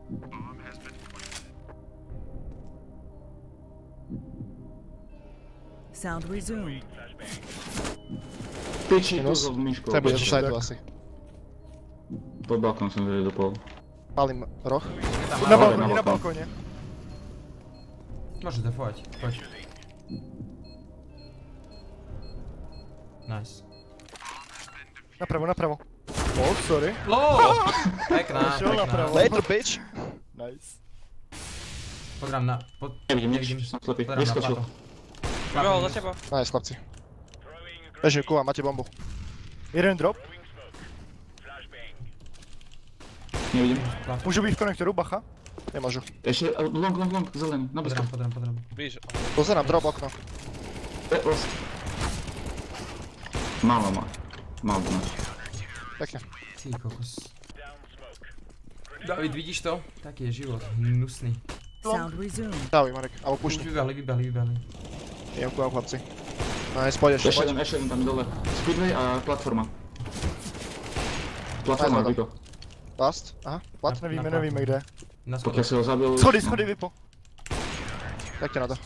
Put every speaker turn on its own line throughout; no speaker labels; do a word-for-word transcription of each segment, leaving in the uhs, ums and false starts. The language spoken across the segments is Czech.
Sound resumed.
Piči, tu v myšku.
To bude zo sajtu asi.
Pod balkón som zrejde dopol.
Palím roh.
Na balkóne, na balkóne.
Môžeš defovať, poď. Nice.
Napravo, napravo. Oh, sorry.
LOL! Pekná,
Šel
pekná.
napravo.
Later, bitch!
Nice.
Pozrám na... Pod...
Nevidím nič, som slepý.
Pozrám na
Vyskočil.
plato.
Vybehol za teba.
Nice, chlapci. Bežím, kúvam, máte bombu.
Jeden drop.
Nevidím.
Môžu byť v konektoru, bacha.
Nemôžu.
Ešte long, long, long, zelený, na blízko.
Pozrám, pozrám, pozrám.
Blíž.
Pozerám, drop okno.
E, lost. Málo má. Málo má.
Pekne.
Ty kokos. David, vidíš to? Taký je život, hnusný.
Sound resumed.
Dávaj, Marek, alebo
Už
pušni.
vybehli, vybehli, vybehli.
Idem kúvam, chlapci. Nice, poď ešte,
Ešte
poď.
jeden, ešte jeden tam dole. Speedway a platforma. Platforma,
Nice,
Viko.
Last, aha, plat.
Nevíme, nevíme kde.
Na
Pokiaľ
schodoch.
si ho zabil...
Schody,
no.
schody, vypo.
Pekne na to.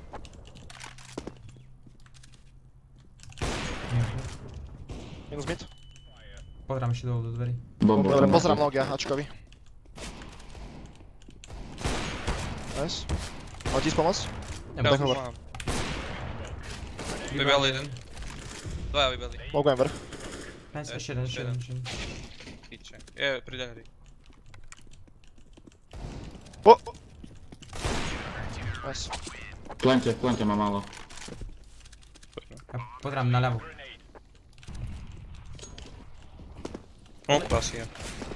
Minus mid.
Pozrám ešte dole do dverí.
Bombu.
Dobre, pozerám logia, Ačkovi. Nice. Mám ti pomôcť?
Nemám.
Tak hovor.
Vybehol jeden. Dvaja vybehli.
Logujem vrch.
Nice, ešte jeden, ešte jeden, ešte jeden.
Piče. Je pri hry.
O! Nice.
Plente, plente má málo.
A pozrám na ľavo.
No, to asi je.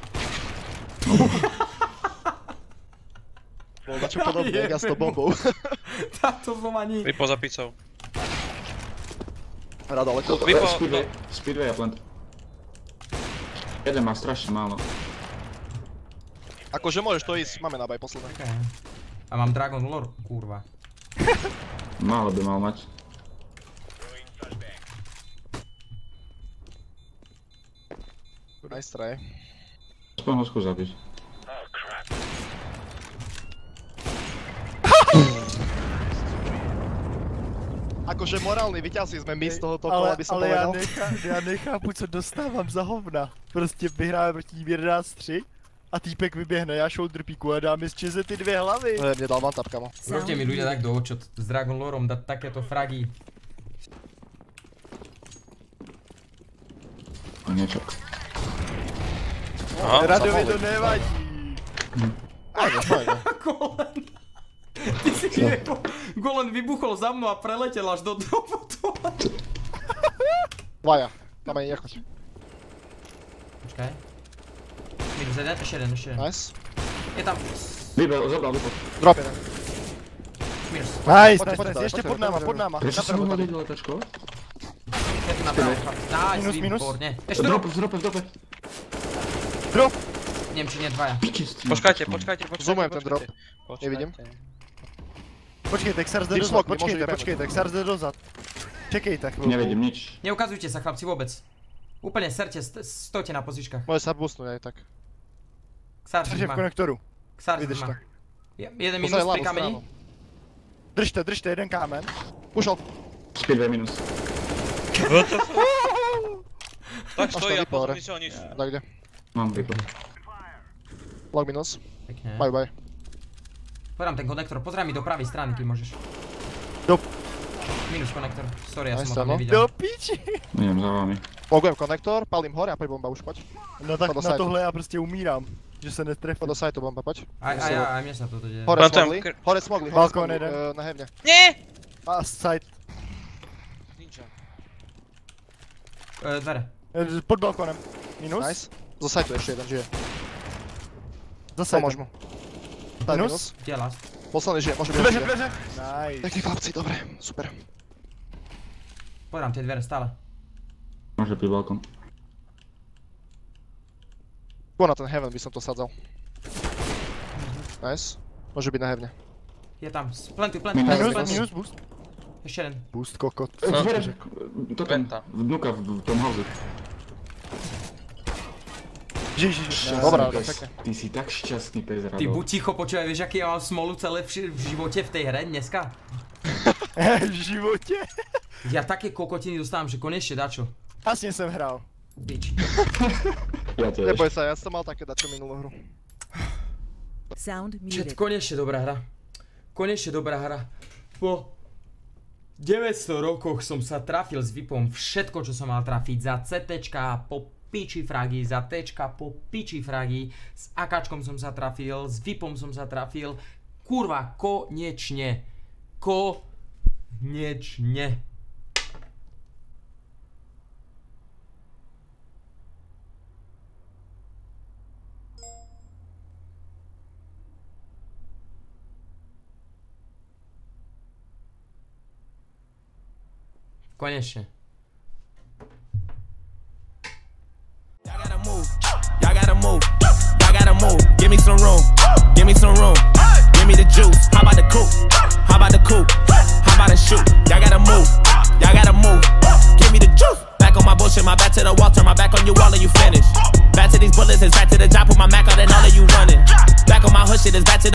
Bol dačo podobné, ja s tou bombou.
Táto zlomaní.
Vypo za pizzou.
Hra daleko.
Vypo,
E, Speedway, Speedway a plant. Jeden má strašne málo.
Akože môžeš to ísť, máme nabaj posledné.
Okay. A mám Dragon Lore, kurva.
Málo by mal mať.
Nice try.
Aspoň ho skús zabiť.
Akože morálny vyťazí sme my z tohoto
Ale,
kola, by som
ale já,
povedal.
nechá, já nechápu, co dostávám za hovna. Prostě vyhráme proti ním jedenáct tři a týpek vyběhne, já shoulder píku a dám z čeze ty dvě hlavy.
Ne, mne dal one tap, kamo.
Urobte mi ľudia tak do očot s Dragon Lorom dať takéto fragy.
Niečo.
Aha.
Radovi to nevadí.
Fajne, fajne.
Golen. Ty si vyjebol. Golen vybuchol za mnou a preletel až do dropu.
Dvaja. Tam ani nechoď.
Počkaj. Minus jeden, ešte jeden, ešte jeden.
Nice.
Je tam.
Vybel, zobral, vypol.
Drop jeden.
Minus.
Nice,
Poďte,
nice,
poďte,
nice, ještě
poďte,
pod náma,
poďte,
pod náma.
Prečo som
Napravo,
ho
tam.
vedel letačkovať?
Je tu napravo. Nice,
Minus, minus.
výborne. Ešte
Drop,
drop.
v drope, v drope.
Drop.
Neviem, či nie dvaja.
Piči s tým.
Počkajte, počkajte, počkajte.
Zoomujem ten drop.
Počkajte.
Nevidím.
Počkejte, Xars jde
Deep
dozad,
smoke, nemôže
počkejte,
vybehnúť.
počkejte, Xars jde dozad. Čekejte chvíľu.
Nevidím nič.
Neukazujte sa, chlapci, vôbec. Úplne serte, st stojte na pozičkách.
Môže sa boostnúť aj tak.
Xars
Drž
ich
v
má.
konektoru.
Xars ich
Vydrž
má.
to.
Je- Jeden
Pozaj
minus
ľavú
pri kameni.
stranu.
Držte, držte, jeden kámen.
Pušol.
Speedway minus.
Tak
Máš
stojí
to
a
vypol,
pozor
re.
si ho nič.
Tak kde?
Mám vypol.
Log minus.
Pekne.
Bye bye.
Podám ten konektor, pozrám mi do pravej strany, keď môžeš.
Do...
Minus konektor. Sorry, ja
Nice,
som ho tam
áno.
nevidel.
Do piči.
Idem za vami.
Logujem konektor, palím hore a poď bomba už, poď.
No tak
Pojď do
na
sajtu.
tohle já prostě umírám. Že se netrefím.
Poď do sajtu bomba, poď.
Aj, aj, aj, aj mne sa toto deje.
Hore
Plantujem
smogli,
kr-
hore smogli, hore
Balkón
smogli,
jeden.
eh, na hevne.
Nie!
A side.
Ninja.
E, dvere.
Eh, Pod balkonem. Minus.
Nice. Zo sajtu ešte jeden žije.
Zase
Pomôž
jeden.
mu. Side
Minus.
minus.
Kde je last?
Posledný žije, môže byť
Dveře,
žije.
dveře. Nice.
Pekní chlapci, dobre, super.
Podám tie dvere stále.
Môže byť balkón.
Go na ten heaven by som to sadzal. Nice. Môže byť na hevne.
Je tam. Splentuj, plentuj,
Minus,
plentuj,
Minus,
plentuj.
minus, boost.
Ešte jeden.
Boost, kokot.
E, Dvere, toto,
Penta.
vnúka v v tom house.
Ježiš,
Šťastný
dobrá,
pes.
pekne.
Ty si tak šťastný pes, Rado.
Ty buď ticho, počúvaj, vieš, aký ja mám smolu celé v, ži- v živote v tej hre dneska?
V životě?
Ja také kokotiny dostávam, že konečne dačo.
Jasně jsem hrál.
Pič.
Ja tiež.
Neboj sa, ja som mal také dačo minulú hru.
Sound
Čet,
muted.
konečne dobrá hra. Konečne dobrá hra. Po deväťsto rokoch som sa trafil s VIPom všetko, čo som mal trafiť. Za CTčka po piči fragy, za Tčka po piči fragy. S AKčkom som sa trafil, s VIPom som sa trafil. Kurva, konečne. Konečne. Konečne.
Y'all gotta move. Y'all gotta move. Y'all gotta move. Give me some room. Give me some room. Give me the juice. How about the coupe? How about the coupe? How about the shoot? Y'all gotta move. Y'all gotta move. Give me the juice. Back on my bullshit, my back to the wall, turn my back on you all and you finish. Back to these bullets, it's back to the job, put my Mac out and all of you running. Back on my hood shit, it's back to the